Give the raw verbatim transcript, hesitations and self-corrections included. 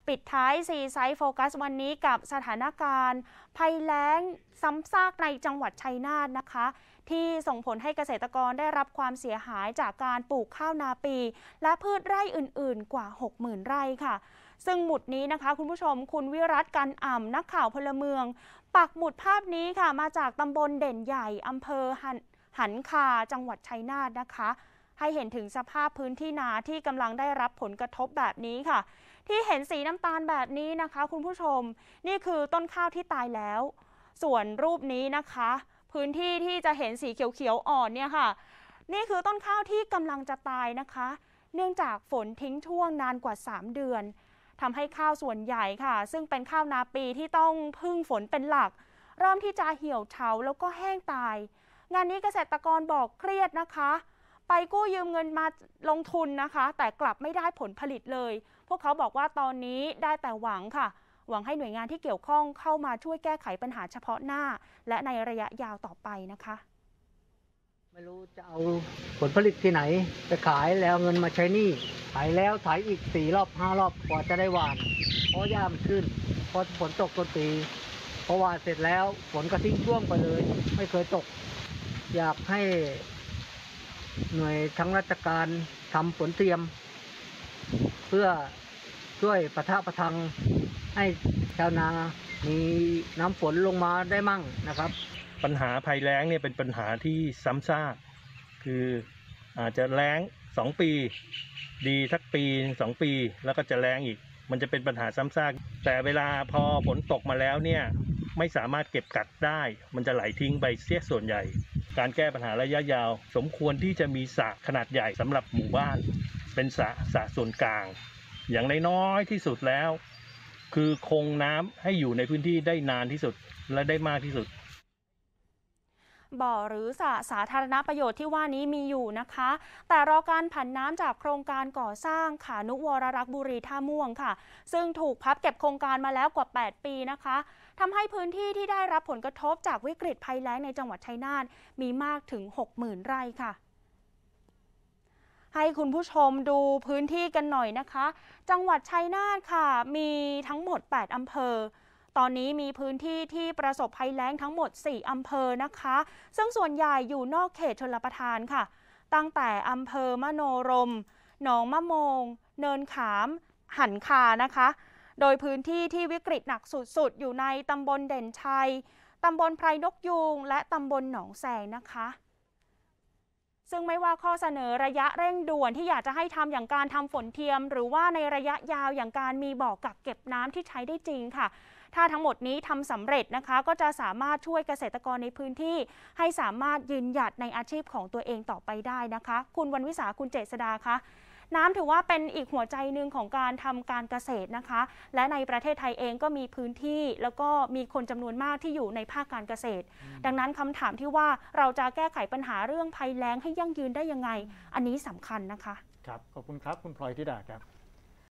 ปิดท้ายซีไซส์โฟกัสวันนี้กับสถานการณ์ภัยแล้งซ้ำซากในจังหวัดชัยนาทนะคะที่ส่งผลให้เกษตรกรได้รับความเสียหายจากการปลูกข้าวนาปีและพืชไร่อื่นๆกว่า หกหมื่น ไร่ค่ะซึ่งหมุดนี้นะคะคุณผู้ชมคุณวิรัตกันอ่ำนักข่าวพลเมืองปักหมุดภาพนี้ค่ะมาจากตำบลเด่นใหญ่อำเภอหันหันคาจังหวัดชัยนาทนะคะให้เห็นถึงสภาพพื้นที่นาที่กำลังได้รับผลกระทบแบบนี้ค่ะที่เห็นสีน้ำตาลแบบนี้นะคะคุณผู้ชมนี่คือต้นข้าวที่ตายแล้วส่วนรูปนี้นะคะพื้นที่ที่จะเห็นสีเขียวๆอ่อนเนี่ยค่ะนี่คือต้นข้าวที่กำลังจะตายนะคะเนื่องจากฝนทิ้งช่วงนานกว่าสามเดือนทำให้ข้าวส่วนใหญ่ค่ะซึ่งเป็นข้าวนาปีที่ต้องพึ่งฝนเป็นหลักเริ่มที่จะเหี่ยวเฉาแล้วก็แห้งตายงานนี้เกษตรกรบอกเครียดนะคะไปกู้ยืมเงินมาลงทุนนะคะแต่กลับไม่ได้ผลผลิตเลยพวกเขาบอกว่าตอนนี้ได้แต่หวังค่ะหวังให้หน่วยงานที่เกี่ยวข้องเข้ามาช่วยแก้ไขปัญหาเฉพาะหน้าและในระยะยาวต่อไปนะคะไม่รู้จะเอาผลผลิตที่ไหนไปขายแล้วเงินมาใช้หนี้ขายแล้วถ่ายอีกสี่รอบห้ารอบกว่าจะได้หวานเพราะหญ้ามันขึ้นพอฝนตกต้นปีพอหวานเสร็จแล้วฝนก็ทิ้งช่วงไปเลยไม่เคยตกอยากให้หน่วยทั้งราชการทำฝนเตรียมเพื่อช่วยประทะประทังให้ชาวนามีน้ำฝนลงมาได้มั่งนะครับปัญหาภัยแล้งเนี่ยเป็นปัญหาที่ซ้ำซากคืออาจจะแล้งสองปีดีสักปีสองปีแล้วก็จะแล้งอีกมันจะเป็นปัญหาซ้ำซากแต่เวลาพอฝนตกมาแล้วเนี่ยไม่สามารถเก็บกักได้มันจะไหลทิ้งไปเสียส่วนใหญ่การแก้ปัญหาระยะยาวสมควรที่จะมีสระขนาดใหญ่สำหรับหมู่บ้านเป็นสระสระส่วนกลางอย่างน้อยที่สุดแล้วคือคงน้ำให้อยู่ในพื้นที่ได้นานที่สุดและได้มากที่สุดบ่อหรือสระสาธารณประโยชน์ที่ว่านี้มีอยู่นะคะแต่รอการผันน้ำจากโครงการก่อสร้างขานุวรรักษ์บุรีท่าม่วงค่ะซึ่งถูกพับเก็บโครงการมาแล้วกว่าแปดปีนะคะทำให้พื้นที่ที่ได้รับผลกระทบจากวิกฤตภัยแล้งในจังหวัดชัยนาทมีมากถึง หกหมื่น ไร่ค่ะให้คุณผู้ชมดูพื้นที่กันหน่อยนะคะจังหวัดชัยนาทค่ะมีทั้งหมดแปดอำเภอตอนนี้มีพื้นที่ที่ประสบภัยแล้งทั้งหมดสี่อำเภอนะคะซึ่งส่วนใหญ่อยู่นอกเขตชลประทานค่ะตั้งแต่อำเภอมโนรมหนองมะโมงเนินขามหันคานะคะโดยพื้นที่ที่วิกฤตหนักสุดๆอยู่ในตำบลเด่นชัยตำบลไพรนกยูงและตำบลหนองแสงนะคะซึ่งไม่ว่าข้อเสนอระยะเร่งด่วนที่อยากจะให้ทำอย่างการทำฝนเทียมหรือว่าในระยะยาวอย่างการมีบ่อกักเก็บน้ำที่ใช้ได้จริงค่ะถ้าทั้งหมดนี้ทำสำเร็จนะคะก็จะสามารถช่วยเกษตรกรในพื้นที่ให้สามารถยืนหยัดในอาชีพของตัวเองต่อไปได้นะคะคุณวรรณวิสาคุณเจษดาคะน้ำถือว่าเป็นอีกหัวใจหนึ่งของการทำการเกษตรนะคะและในประเทศไทยเองก็มีพื้นที่แล้วก็มีคนจำนวนมากที่อยู่ในภาคการเกษตรดังนั้นคำถามที่ว่าเราจะแก้ไขปัญหาเรื่องภัยแล้งให้ยั่งยืนได้ยังไงอันนี้สำคัญนะคะครับขอบคุณครับคุณพลอยธิดาครับ